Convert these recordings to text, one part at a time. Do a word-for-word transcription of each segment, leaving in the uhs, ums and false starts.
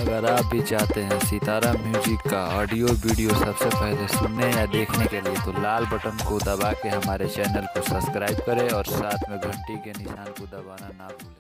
अगर आप भी चाहते हैं सितारा म्यूजिक का ऑडियो वीडियो सबसे पहले सुनने या देखने के लिए तो लाल बटन को दबा के हमारे चैनल को सब्सक्राइब करें और साथ में घंटी के निशान को दबाना ना भूलें।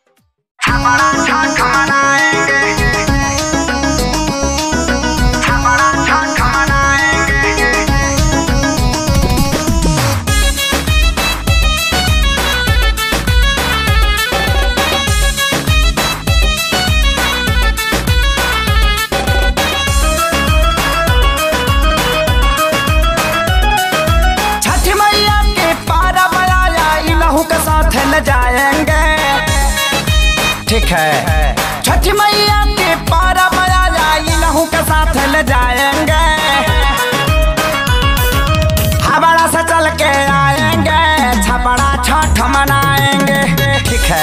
जाएंगे ठीक है, छठ मैया के पारा बजा जाई लहू के साथ ले जाएंगे, हबड़ा से चल के आएंगे, छपड़ा छठ मनाएंगे ठीक है,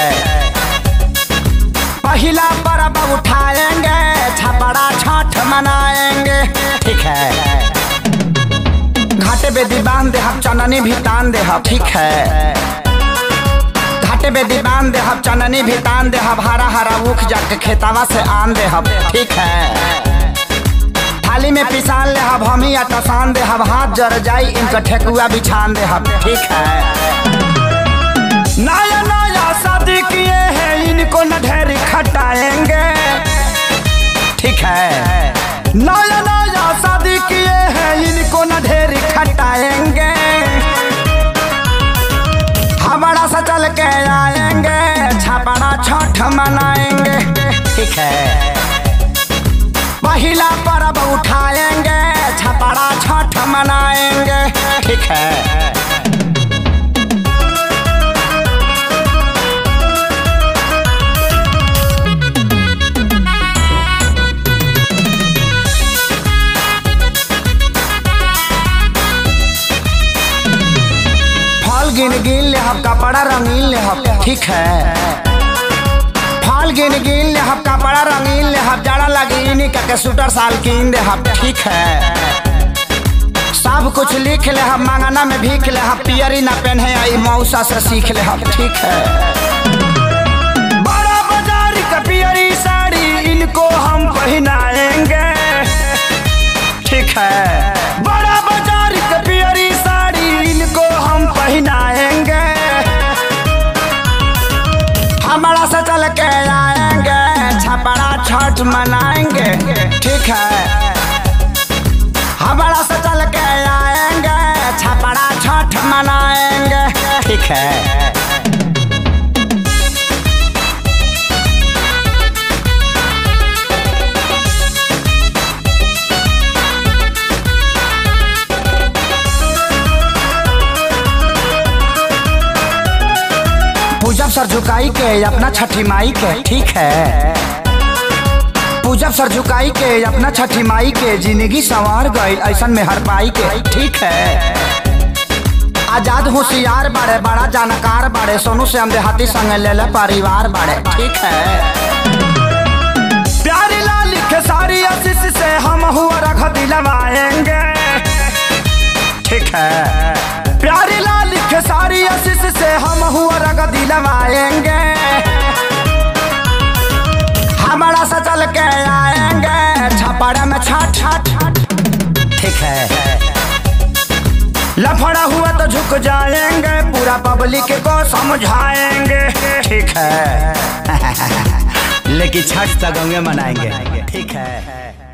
पहला पर्व उठाएंगे, छपड़ा छठ मनाएंगे ठीक है, घाटे बेदी बांध दे हम चननी भी तान दे हम ठीक है, घाटे बेदी बांध दे हम चननी भी तान दे हम, हरा हरा उख जाके खेतावा से आन दे हम ठीक है, थाली में पिसान ले हम हम ही आटा सान दे हम, हाथ जर जाई इनका ठेकुआ बिछान दे हम ठीक है, नया नया शादी किए हैं इनको न ढेर खटाएंगे ठीक है, नया नया शादी किए हैं इनको न ढेर खटाएंगे, हबड़ा से चल के आएंगे, छपड़ा छठ मनाएंगे ठीक है, पहला पर्व उठाएंगे, छपड़ा छठ मनाएंगे ठीक है। गिन गिन ले हम कपड़ा रंगीन ले हम ठीक है, फल गिन गिन ले हम कपड़ा रंगीन ले हम, जाड़ा लगी इन्हीं का के सूटर साल कीन दे हम ठीक है, सब कुछ लिख ले हम, मांगना में भीख ले हम, पियरी ना पहने आई मौसा से सीख ले हम ठीक है, बड़ा बाजार का पियरी साड़ी इनको हम पहनाएंगे ठीक है, बड़ा बाजार का पियरी साड़ी इनको हम पहनाएंगे, हमारा से चल के आएंगे, छपड़ा छठ मनाएंगे ठीक है, हमारा से चल के आएंगे, छपड़ा छठ मनाएंगे ठीक है। पूजब सर झुकाई के अपना छठी माई के ठीक है, पूजब सर झुकाई के अपना छठी माई के, जिंदगी संवार गई ऐसन में हर पाई के ठीक है, आजाद होशियार बाड़े, बड़ा जानकार बाड़े, सोनू से हम देहाती संग ले ले परिवार बाड़े ठीक है, प्यारी लाल के सारी आशीष से हम हुआ रख दिलवाएंगे ठीक है, प्यारी लाल के सारी आशीष से हम हुआ रग दिलवाएंगे, हमारा से चल के आएंगे, छपड़ा में छठ छठ ठीक है, लफड़ा हुआ तो झुक जाएंगे, पूरा पब्लिक को समझाएंगे ठीक है, लेकिन छठ तक गंगे मनाएंगे ठीक है।